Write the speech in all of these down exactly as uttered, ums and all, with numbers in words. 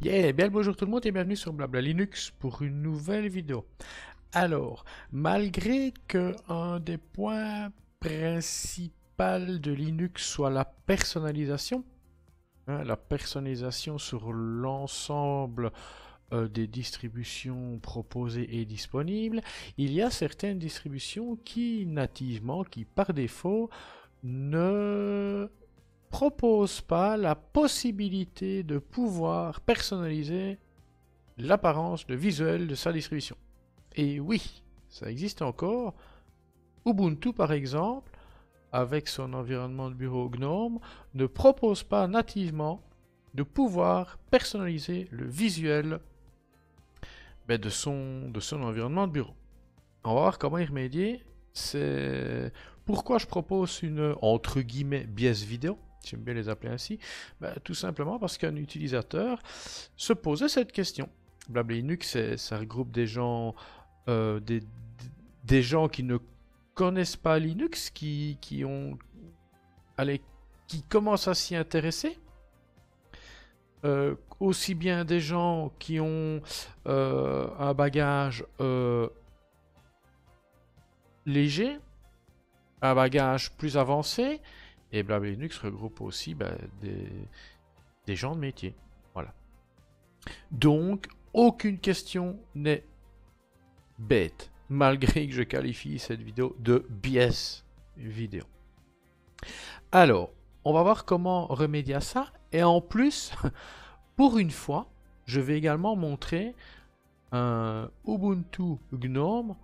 Yeah, bien le bonjour tout le monde et bienvenue sur Blabla Linux pour une nouvelle vidéo. Alors, malgré que un des points principaux de Linux soit la personnalisation, hein, la personnalisation sur l'ensemble euh, des distributions proposées et disponibles, il y a certaines distributions qui nativement, qui par défaut, ne propose pas la possibilité de pouvoir personnaliser l'apparence, le visuel de sa distribution. Et oui, ça existe encore. Ubuntu, par exemple, avec son environnement de bureau GNOME, ne propose pas nativement de pouvoir personnaliser le visuel ben, de, son, de son environnement de bureau. On va voir comment y remédier. C'est pourquoi je propose une, entre guillemets, biais vidéo. J'aime bien les appeler ainsi. Ben, tout simplement parce qu'un utilisateur se posait cette question. Blabla Linux, ça regroupe des gens, euh, des, des gens qui ne connaissent pas Linux, qui, qui ont, allez, qui commencent à s'y intéresser. Euh, aussi bien des gens qui ont euh, un bagage euh, léger, un bagage plus avancé, et Blabla Linux regroupe aussi ben, des, des gens de métier. Voilà. Donc, aucune question n'est bête, malgré que je qualifie cette vidéo de biais vidéo. Alors, on va voir comment remédier à ça. Et en plus, pour une fois, je vais également montrer un Ubuntu GNOME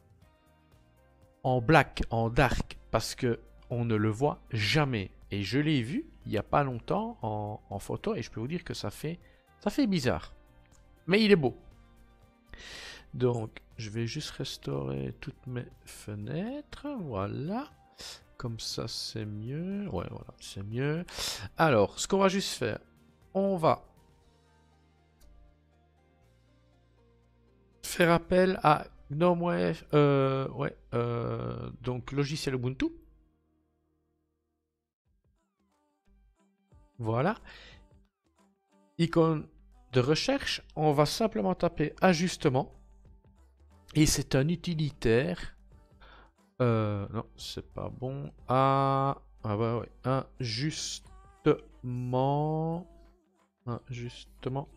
en black, en dark, parce que on ne le voit jamais. Et je l'ai vu il n'y a pas longtemps en, en photo, et je peux vous dire que ça fait, ça fait bizarre. Mais il est beau. Donc, je vais juste restaurer toutes mes fenêtres. Voilà. Comme ça, c'est mieux. Ouais, voilà, c'est mieux. Alors, ce qu'on va juste faire, on va faire appel à GnomeWave, euh, ouais, euh, donc logiciel Ubuntu. Voilà. Icône de recherche, on va simplement taper ajustement. Et c'est un utilitaire. Euh, non, c'est pas bon. Ah, ah bah ouais. Ajustement. Ajustement.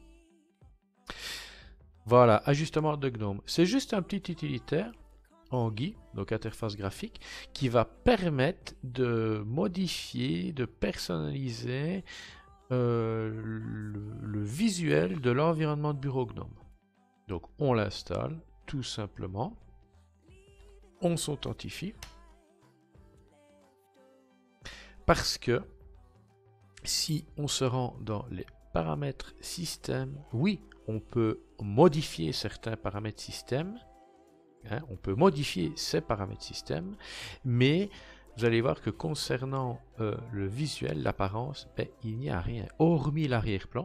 Voilà, ajustement de GNOME. C'est juste un petit utilitaire en G U I, donc interface graphique, qui va permettre de modifier, de personnaliser euh, le, le visuel de l'environnement de bureau GNOME. Donc on l'installe tout simplement, on s'authentifie, parce que si on se rend dans les paramètres système, oui, on peut modifier certains paramètres système, hein, on peut modifier ces paramètres système, mais vous allez voir que concernant euh, le visuel, l'apparence, ben, il n'y a rien, hormis l'arrière-plan.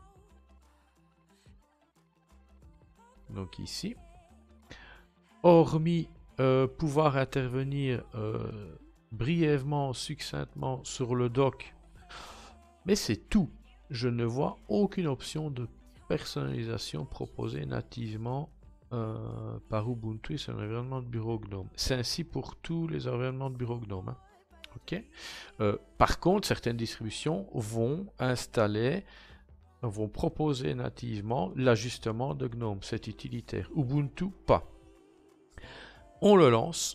Donc ici, hormis euh, pouvoir intervenir euh, brièvement, succinctement sur le dock, mais c'est tout. Je ne vois aucune option de personnalisation proposée nativement euh, par Ubuntu et son environnement de bureau GNOME. C'est ainsi pour tous les environnements de bureau GNOME. Hein. Okay. Euh, par contre, certaines distributions vont installer, vont proposer nativement l'ajustement de GNOME, cet utilitaire. Ubuntu, pas. On le lance.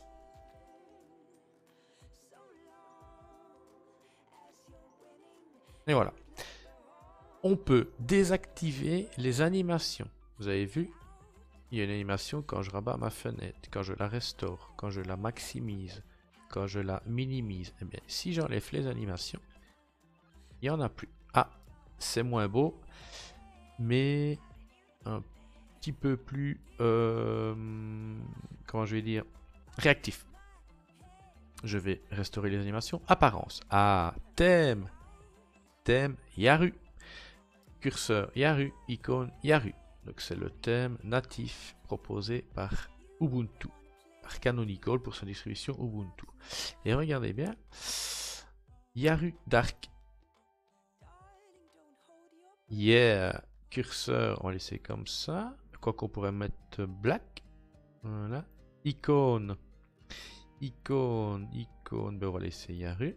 Et voilà. On peut désactiver les animations. Vous avez vu, il y a une animation quand je rabats ma fenêtre, quand je la restaure, quand je la maximise, quand je la minimise. Eh bien, si j'enlève les animations, il n'y en a plus. Ah, c'est moins beau, mais un petit peu plus, euh, comment je vais dire, réactif. Je vais restaurer les animations. Apparence. Ah, thème. Thème, Yaru. Curseur Yaru, icône Yaru. Donc c'est le thème natif proposé par Ubuntu, par Canonical pour sa distribution Ubuntu. Et regardez bien, Yaru Dark. Yeah, curseur, on va laisser comme ça. Quoi qu'on pourrait mettre black. Voilà. Icône. Icône, icône, ben on va laisser Yaru.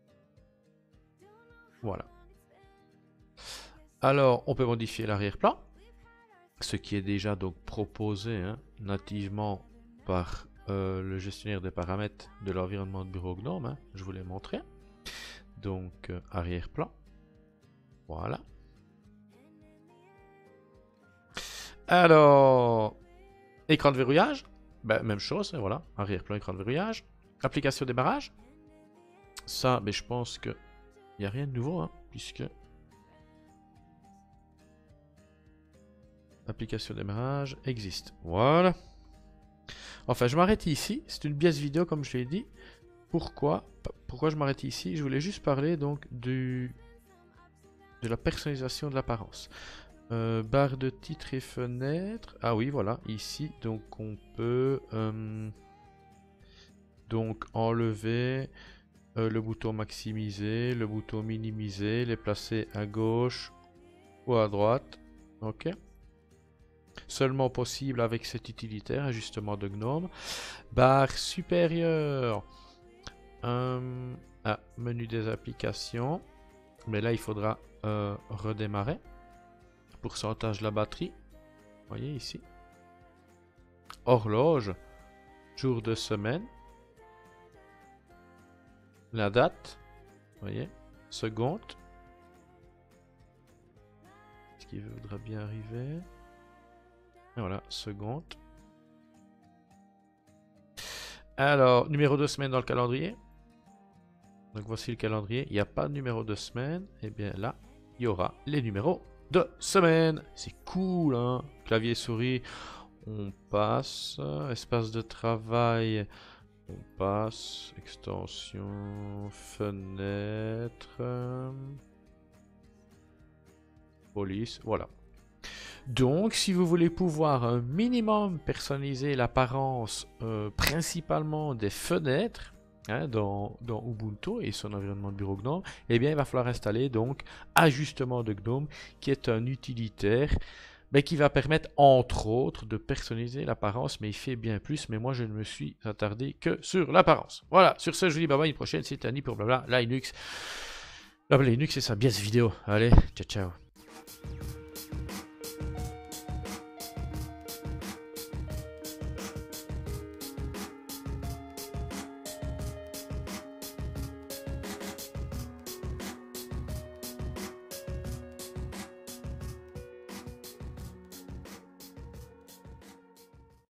Voilà. Alors, on peut modifier l'arrière-plan. Ce qui est déjà donc proposé hein, nativement par euh, le gestionnaire des paramètres de l'environnement de bureau GNOME. Hein, je vous l'ai montré. Donc, euh, arrière-plan. Voilà. Alors, écran de verrouillage. Ben, même chose, hein, voilà. Arrière-plan, écran de verrouillage. Application démarrage. Ça, ben, je pense que il n'y a rien de nouveau, hein, puisque application démarrage existe. Voilà. Enfin, je m'arrête ici. C'est une biaise vidéo, comme je l'ai dit. Pourquoi Pourquoi je m'arrête ici? Je voulais juste parler donc du de la personnalisation de l'apparence. Euh, barre de titre et fenêtre. Ah oui, voilà, ici. Donc, on peut euh, donc enlever euh, le bouton maximiser, le bouton minimiser, les placer à gauche ou à droite. Ok. Seulement possible avec cet utilitaire, ajustement de GNOME. Barre supérieure. Euh, ah, menu des applications. Mais là, il faudra euh, redémarrer. Pourcentage de la batterie. Vous voyez ici. Horloge. Jour de semaine. La date. Vous voyez. Seconde. Est-ce qu'il voudra bien arriver? Et voilà, seconde. Alors, numéro de semaine dans le calendrier. Donc voici le calendrier. Il n'y a pas de numéro de semaine. Et bien là, il y aura les numéros de semaine. C'est cool, hein. Clavier souris, on passe. Espace de travail, on passe. Extension, fenêtre. Police, voilà. Donc, si vous voulez pouvoir un minimum personnaliser l'apparence euh, principalement des fenêtres hein, dans, dans Ubuntu et son environnement de bureau GNOME, eh bien, il va falloir installer donc Ajustement de GNOME, qui est un utilitaire mais qui va permettre entre autres de personnaliser l'apparence, mais il fait bien plus. Mais moi, je ne me suis attardé que sur l'apparence. Voilà. Sur ce, je vous dis bye bye. Une prochaine, c'est Annie pour Blabla Linux. Blabla Linux, c'est sa biaise vidéo. Allez, ciao ciao.